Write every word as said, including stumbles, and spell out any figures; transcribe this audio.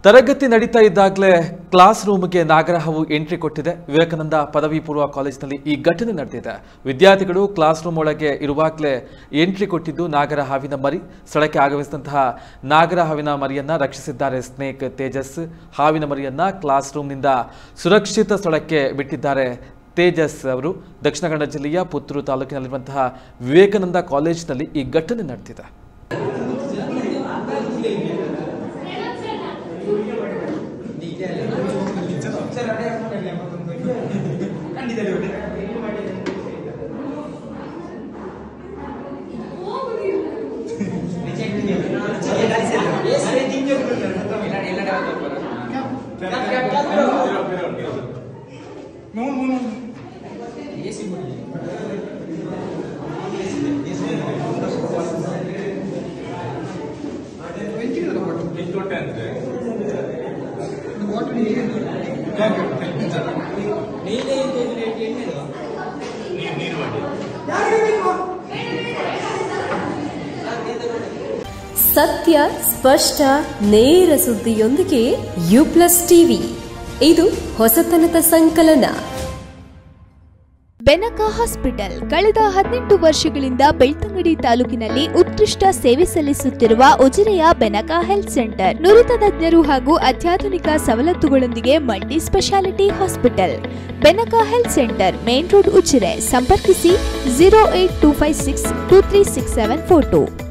ತರಗತಿ ನಡೀತಾ ಇದ್ದಾಗಲೇ ಕ್ಲಾಸ್ ರೂಮ್ಗೆ ನಾಗರಹಾವು ಎಂಟ್ರಿ ಕೊಟ್ಟಿದೆ. ವಿವೇಕಾನಂದ ಪದವಿ ಪೂರ್ವ ಕಾಲೇಜಿನಲ್ಲಿ ಈ ಘಟನೆ ನಡೆದಿದೆ. ವಿದ್ಯಾರ್ಥಿಗಳು ಕ್ಲಾಸ್ ರೂಮ್ ಒಳಗೆ ಇರುವಾಗಲೇ ಎಂಟ್ರಿ ಕೊಟ್ಟಿದ್ದು ನಾಗರಹಾವಿನ ಮರಿ. ಸ್ಥಳಕ್ಕೆ ಆಗಮಿಸಿದಂತಹ ನಾಗರಹಾವಿನ ಮರಿಯನ್ನ ರಕ್ಷಿಸಿದ್ದಾರೆ ಸ್ನೇಕ್ ತೇಜಸ್. ಹಾವಿನ ಮರಿಯನ್ನ ಕ್ಲಾಸ್ ರೂಮ್ನಿಂದ ಸುರಕ್ಷಿತ ಸ್ಥಳಕ್ಕೆ ಬಿಟ್ಟಿದ್ದಾರೆ ತೇಜಸ್ ಅವರು. ದಕ್ಷಿಣ ಕನ್ನಡ ಜಿಲ್ಲೆಯ ಪುತ್ತೂರು ತಾಲೂಕಿನಲ್ಲಿರುವಂತಹ ವಿವೇಕಾನಂದ ಕಾಲೇಜಿನಲ್ಲಿ ಈ ಘಟನೆ ನಡೆದಿದೆ. ಸತ್ಯ ಸ್ಪಷ್ಟ ನೇರ ಸುದ್ದಿಯೊಂದಿಗೆ ಯು ಪ್ಲಸ್ ಟಿವಿ, ಇದು ಹೊಸತನದ ಸಂಕಲನ. ಬೆನಕ ಹಾಸ್ಪಿಟಲ್ ಕಳೆದ ಹದಿನೆಂಟು ವರ್ಷಗಳಿಂದ ಬೆಳ್ತಂಗಡಿ ತಾಲೂಕಿನಲ್ಲಿ ಉತ್ಕೃಷ್ಟ ಸೇವೆ ಸಲ್ಲಿಸುತ್ತಿರುವ ಉಜಿರೆಯ ಬೆನಕ ಹೆಲ್ತ್ ಸೆಂಟರ್ ನುರಿತ ತಜ್ಞರು ಹಾಗೂ ಅತ್ಯಾಧುನಿಕ ಸವಲತ್ತುಗಳೊಂದಿಗೆ multi speciality hospital. Benaka health centre, main road, Ujire. ಸಂಪರ್ಕಿಸಿ zero eight two five six two three six seven four two.